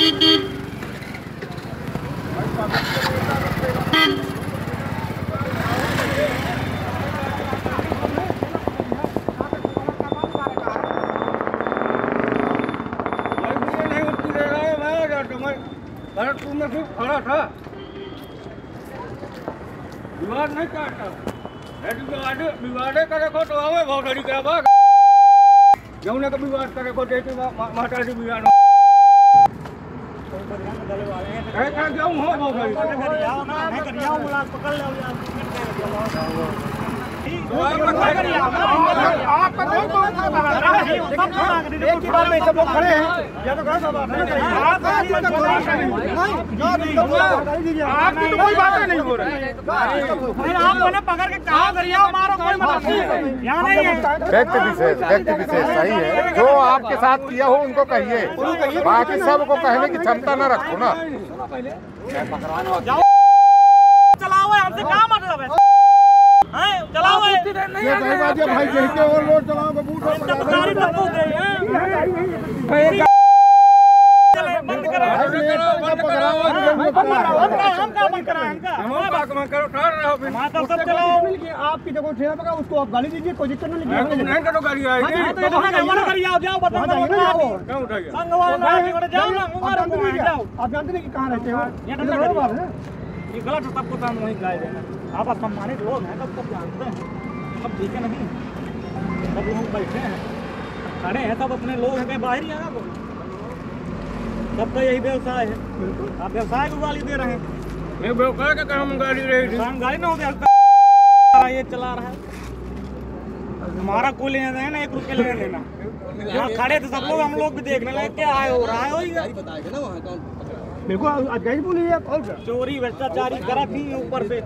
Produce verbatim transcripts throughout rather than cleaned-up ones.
तुमने सिर्फ खड़ा था, विवाद नहीं काटता। विवादे विवादे करे को तो आवे बहुत बड़ी क्या बात। जौने का विवाद करे को देती माता जी विवाद है क्या जाऊँ हो बहुत बड़ी एक ही बार में सब लोग खड़े हैं या तो घर सब आपकी तो कोई बातें नहीं हो रही। आप मैंने पकड़ के कहा गरिया मारो कोई मत यहाँ नहीं है। व्यक्ति विशेष व्यक्ति विशेष सही है, जो आपके साथ किया हो उनको कहिए, बाकी सबको कहने की क्षमता न रखो ना। चलाओ हमसे क्या मतलब है? चलाओ भाई कहते और लोड चलाओ बंद करा आपकी जगह ठेला पका उसको आप गाली दीजिए, कोई दिक्कत नहीं। गाड़ी आएगी आप जानते नहीं कि कहाँ रहते हो, ये गलत है, सबको सामने वही गाय देना। आप सम्मानित लोग हैं, तब सब जानते हैं, सब ठीक है नहीं, सब लोग बैठे हैं खड़े हैं, सब अपने लोग हैं, कहीं बाहर ही आना कोई। सबका यही व्यवसाय है, आप व्यवसाय को गाली दे रहे हैं। व्यवसाय का काम गाली रही थी, गाली ना हो गया ये चला रहा है, हमारा कोई लेना देना ना, एक रुपये लेना देना। यहाँ खड़े थे सब लोग, हम लोग भी देखने लगे क्या है हो रहा है। बिल्कुल अजाइज बोली है, चोरी भ्रष्टाचारी करा थी ऊपर से।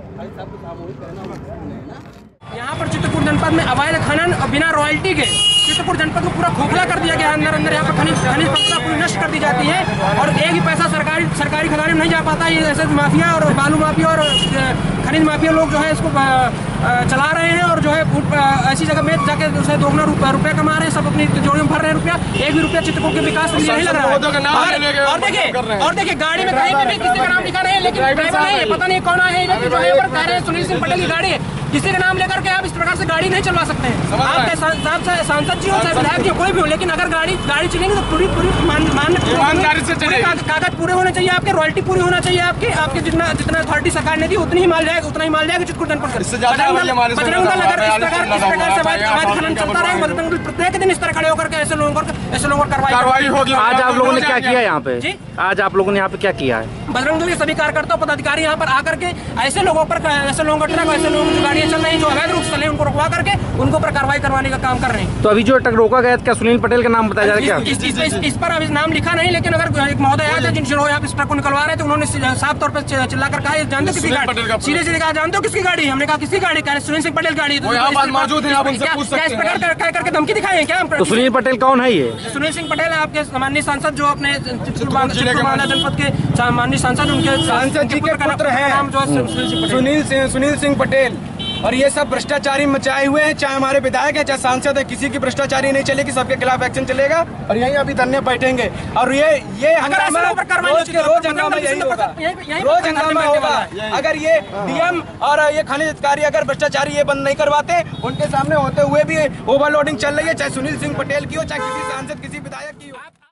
यहाँ पर चित्रकूट जनपद में अवैध खनन और बिना रॉयल्टी के चित्रकूट जनपद को पूरा खोखला कर दिया गया। अंदर अंदर यहाँ पर खनिज खनिज संपदा पूरी नष्ट कर दी जाती है और एक ही पैसा सरकारी सरकारी खजाने में नहीं जा पाता। ये ऐसे माफिया और बालू माफिया और खनिज माफिया लोग जो है इसको चला रहे हैं और जो है ऐसी जगह में जाके उसे दोगुना रुपया कमा रहे हैं, सब अपनी जोड़ी में भर रहे हैं रुपया। एक भी रुपया चित्रकूट के विकास में नहीं लग रहा है। और देखिए और देखिए गाड़ी में कहीं भी किसी का नाम लिखा नहीं है, लेकिन ड्राइवर नहीं है, पता नहीं कौन है जो है कह रहे हैं सुनील सिंह पटेल की गाड़ी है। किसी का नाम लेकर के आप इस प्रकार से गाड़ी नहीं चलवा सकते हैं। आप सांसद जी हो चाहे विधायक जी कोई भी हो, लेकिन अगर गाड़ी गाड़ी चलेंगे तो पूरी पूरी कागज पूरे होने चाहिए, आपके रॉयल्टी पूरी होना चाहिए, आपकी आपके जितना जितना अथॉरिटी सरकार ने दी उतनी ही माल जाएगा, उतना ही माल जाएगा चित्रकूट जनपद। बजरंग दल अगर इस प्रकार इस प्रकार से अवैध खनन चलता रहेगा, बजरंग दल प्रत्येक दिन इस तरह खड़े होकर ऐसे लोगों पर ऐसे लोगों पर कार्रवाई होगी। आज आप लोगों ने क्या किया यहाँ पे? जी आज आप लोगों ने यहाँ पे क्या किया है? बजरंग दल के सभी कार्यकर्ता पदाधिकारी यहाँ पर आकर के ऐसे लोगों पर ऐसे लोगों का ट्रक ऐसे लोगों की गाड़ियाँ चल रही हैं जो अवैध रूप से चल रहे हैं, उनको रुकवा करके उनको पर कार्रवाई करवाने का काम कर रहे हैं। तो अभी जो ट्रक रोका गया क्या सुनील पटेल का नाम बताया जा रहा है? इस, इस, इस, इस पर अभी नाम लिखा नहीं, लेकिन अगर एक महोदय आए थे जिनसे आप इस ट्रक को निकलवा रहे थे, उन्होंने साफ तौर पर चिल्ला कर कहा जानते हो किसकी गाड़ी, सीधे सीधे कहा जानते हो किसकी गाड़ी? हमने कहा किसकी गाड़ी? कह रहे सुनील सिंह पटेल गाड़ी। मौजूद है, आप उनसे पूछ सकते हैं। इस प्रकार करके धमकी दिखाए क्या? तो सुनील पटेल कौन है ये? सुनील सिंह पटेल है आपके माननीय सांसद जो अपने जनपद के माननीय सांसद उनके सांसद जी के पुत्र हैं सुनील सिंह सुनील सिंह पटेल। और ये सब भ्रष्टाचारी मचाए हुए हैं, चाहे हमारे विधायक है चाहे सांसद है, किसी की भ्रष्टाचारी नहीं चलेगी, सबके खिलाफ एक्शन चलेगा। और यहीं अभी धरने बैठेंगे और ये ये हंगामा रोज के रोज हंगामा यही होगा, रोज हंगामा होगा। अगर ये डीएम और ये खनिज अधिकारी अगर भ्रष्टाचारी ये बंद नहीं करवाते, उनके सामने होते हुए भी ओवरलोडिंग चल रही है, चाहे सुनील सिंह पटेल की हो चाहे किसी सांसद किसी विधायक की हो।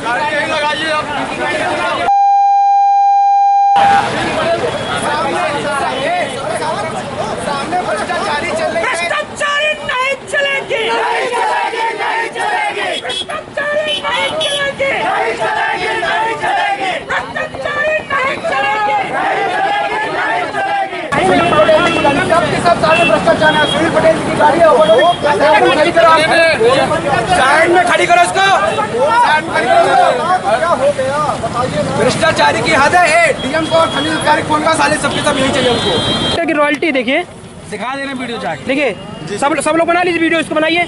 सामने भ्रष्टाचारी चल रही है, भ्रष्टाचारी नहीं चलेगी, नहीं चलेगी, नहीं चलेगी, भ्रष्टाचारी नहीं चलेगी, नहीं चलेगी, नहीं चलेगी, भ्रष्टाचारी नहीं चलेगी, नहीं चलेगी, नहीं चलेगी। सबके सब सारे भ्रष्टाचार है। सुनील पटेल की गाड़ी है, साइड में खड़ी करो इसको, भ्रष्टाचारी की हद है। डीएम को खनिज अधिकारी कौन का साले सबके सब यही चाहिए उनको। की रॉयल्टी देखिए दिखा देना वीडियो जाके, देखिए सब सब लोग बना लीजिए वीडियो, इसको बनाइए।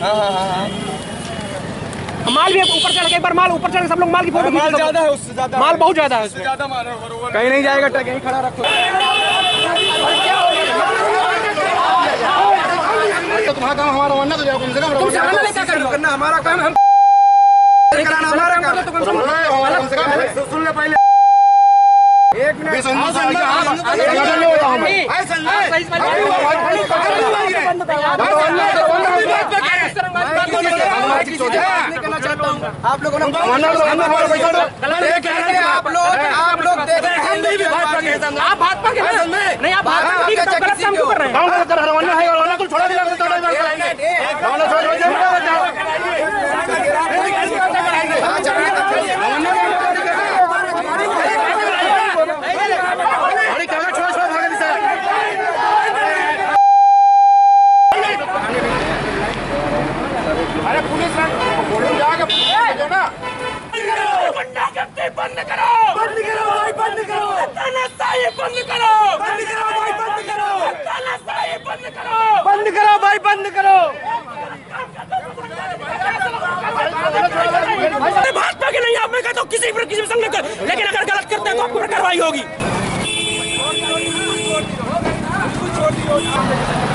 माल भी ऊपर चढ़ के एक बार माल ऊपर चढ़ के सब लोग माल की फोटो माल ज्यादा है, उससे ज्यादा माल बहुत ज्यादा है, ज्यादा माल है, कहीं नहीं जाएगा, ट्रक यहीं खड़ा रखो। तुम्हारा काम हमारा वरना तो जाओ, कम से कम तुमसे आना नहीं क्या करना, हमारा काम हम कराना, हमारा काम सुन ले पहले। एक मिनट आप लोगों ने आप लोग आप लोग आप भाजपा के नहीं, आप भाजपा के गलत काम क्यों कर रहे हैं? अरे पुलिस बोलो जाके ना बंद करो बंद करो भाई बंद करो तानाशाही बंद करो बंद करो भाई बंद करो तानाशाही बंद करो बंद करो भाई बंद करो। भाजपा के नहीं आप मैं कहता हूँ किसी पर किसी संग कर, लेकिन अगर गलत करते हैं तो आपको कार्रवाई होगी।